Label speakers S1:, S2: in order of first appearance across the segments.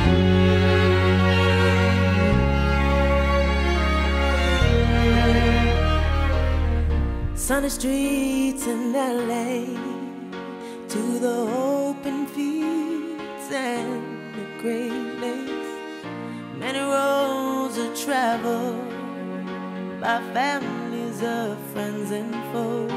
S1: Sunny streets in LA, to the open fields and the Great Lakes. Many roads are traveled by families of friends and foes.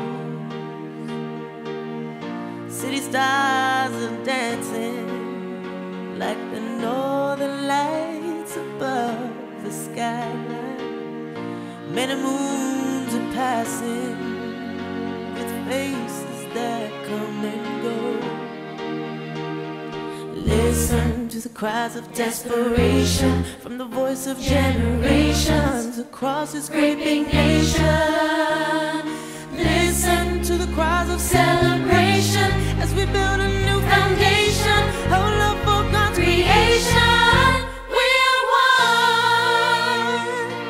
S1: City stars are dancing like the northern lights above the skyline. Many moons are passing with faces that come and go. Listen to the cries of desperation from the voice of generations across this great big nation. Listen to the cries of celebration as we build a new foundation of love for God's creation. We are one.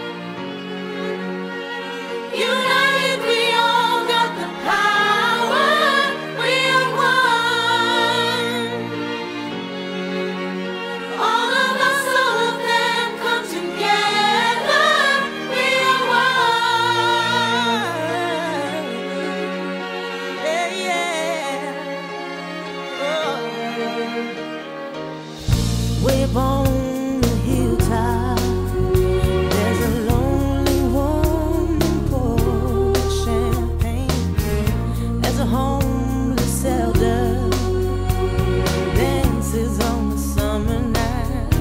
S1: United, we all got the power. We are one. All of us, all of them come together. We are one. Yeah, yeah. Oh. Way up on the hilltop, there's a lonely woman pouring champagne as a homeless elder dances on the summer night.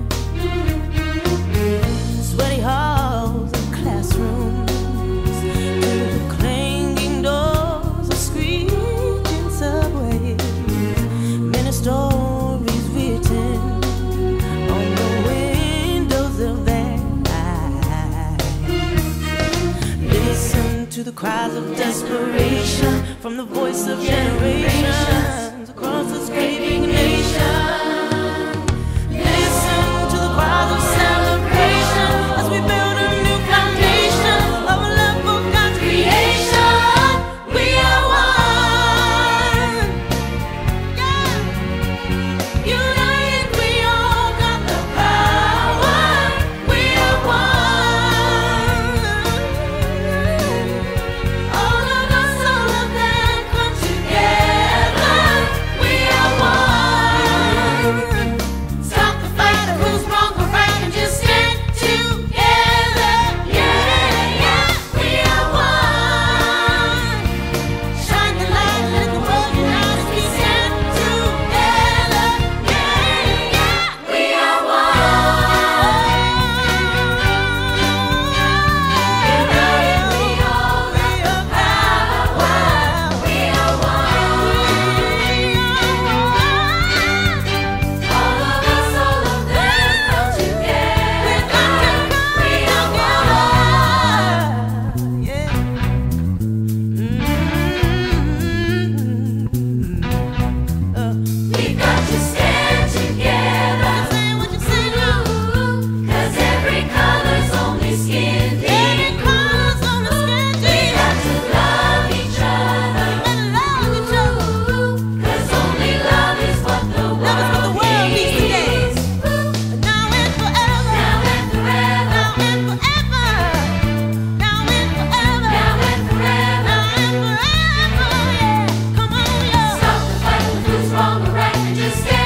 S1: Sweaty halls and classrooms, through the clanging doors of screeching subways. Many stories written on the windows of their eyes. Listen to the cries of desperation from the voice of generations across this great big nation. Listen to the cries of celebration as we build a new foundation of love for God's creation. We are one. Yeah. United, we all got the power. We are one. All of us, all of them come together. We are one. Stop the fight of who's wrong or right and just stand together. Yeah, yeah. We are one. Shine your light and let the world unite as we stand together. Yeah, yeah. We are one. United, we all got the power. We are one. All of us, all of them come together. We are one. Yeah. We got to stand together. Say what you say, Lou. 'Cause every color's only skin deep. Every color's only skin deep. We got to love each other. And love each other. 'Cause only love is what the world needs today. Now and forever. Now and forever. Now and forever. Now and forever. Now and forever. Now and forever. Yeah. Come on, yo. Stop the fight with who's wrong or right and just stand